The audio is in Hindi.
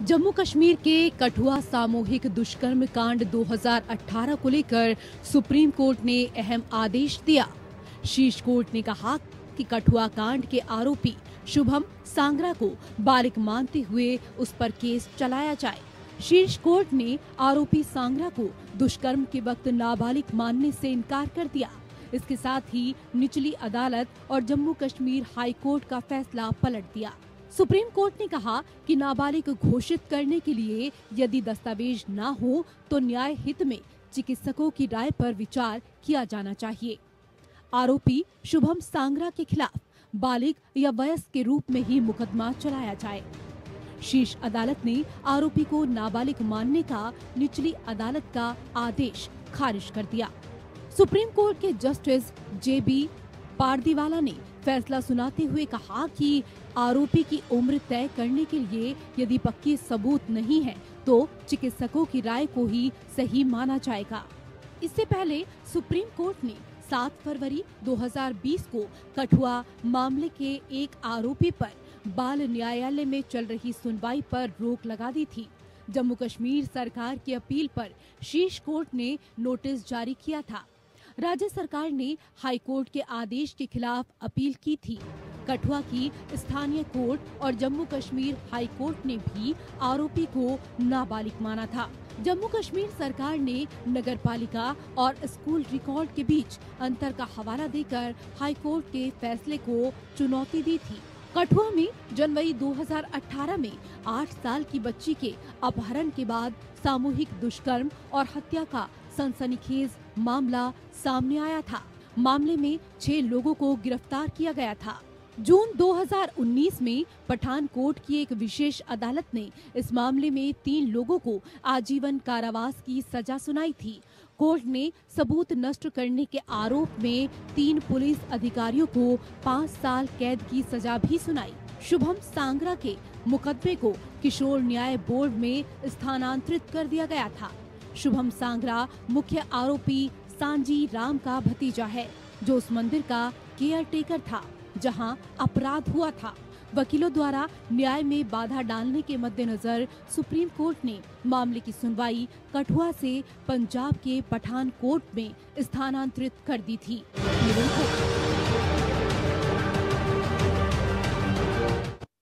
जम्मू कश्मीर के कठुआ सामूहिक दुष्कर्म कांड 2018 को लेकर सुप्रीम कोर्ट ने अहम आदेश दिया। शीर्ष कोर्ट ने कहा कि कठुआ कांड के आरोपी शुभम सांगरा को बालिग मानते हुए उस पर केस चलाया जाए। शीर्ष कोर्ट ने आरोपी सांगरा को दुष्कर्म के वक्त नाबालिग मानने से इनकार कर दिया। इसके साथ ही निचली अदालत और जम्मू कश्मीर हाई कोर्ट का फैसला पलट दिया। सुप्रीम कोर्ट ने कहा कि नाबालिग घोषित करने के लिए यदि दस्तावेज न हो तो न्याय हित में चिकित्सकों की राय पर विचार किया जाना चाहिए। आरोपी शुभम सांगरा के खिलाफ बालिग या वयस्क के रूप में ही मुकदमा चलाया जाए। शीर्ष अदालत ने आरोपी को नाबालिग मानने का निचली अदालत का आदेश खारिज कर दिया। सुप्रीम कोर्ट के जस्टिस JB पारदीवाला ने फैसला सुनाते हुए कहा कि आरोपी की उम्र तय करने के लिए यदि पक्के सबूत नहीं है तो चिकित्सकों की राय को ही सही माना जाएगा। इससे पहले सुप्रीम कोर्ट ने 7 फरवरी 2020 को कठुआ मामले के एक आरोपी पर बाल न्यायालय में चल रही सुनवाई पर रोक लगा दी थी। जम्मू कश्मीर सरकार की अपील पर शीर्ष कोर्ट ने नोटिस जारी किया था। राज्य सरकार ने हाई कोर्ट के आदेश के खिलाफ अपील की थी। कठुआ की स्थानीय कोर्ट और जम्मू कश्मीर हाई कोर्ट ने भी आरोपी को नाबालिग माना था। जम्मू कश्मीर सरकार ने नगरपालिका और स्कूल रिकॉर्ड के बीच अंतर का हवाला देकर हाई कोर्ट के फैसले को चुनौती दी थी। कठुआ में जनवरी 2018 में 8 साल की बच्ची के अपहरण के बाद सामूहिक दुष्कर्म और हत्या का सनसनीखेज मामला सामने आया था। मामले में 6 लोगों को गिरफ्तार किया गया था। जून 2019 में पठानकोट की एक विशेष अदालत ने इस मामले में 3 लोगों को आजीवन कारावास की सजा सुनाई थी। कोर्ट ने सबूत नष्ट करने के आरोप में 3 पुलिस अधिकारियों को 5 साल कैद की सजा भी सुनाई। शुभम सांगरा के मुकदमे को किशोर न्याय बोर्ड में स्थानांतरित कर दिया गया था। शुभम सांगरा मुख्य आरोपी सांजी राम का भतीजा है, जो उस मंदिर का केयर टेकर था जहां अपराध हुआ था। वकीलों द्वारा न्याय में बाधा डालने के मद्देनजर सुप्रीम कोर्ट ने मामले की सुनवाई कठुआ से पंजाब के पठानकोट में स्थानांतरित कर दी थी।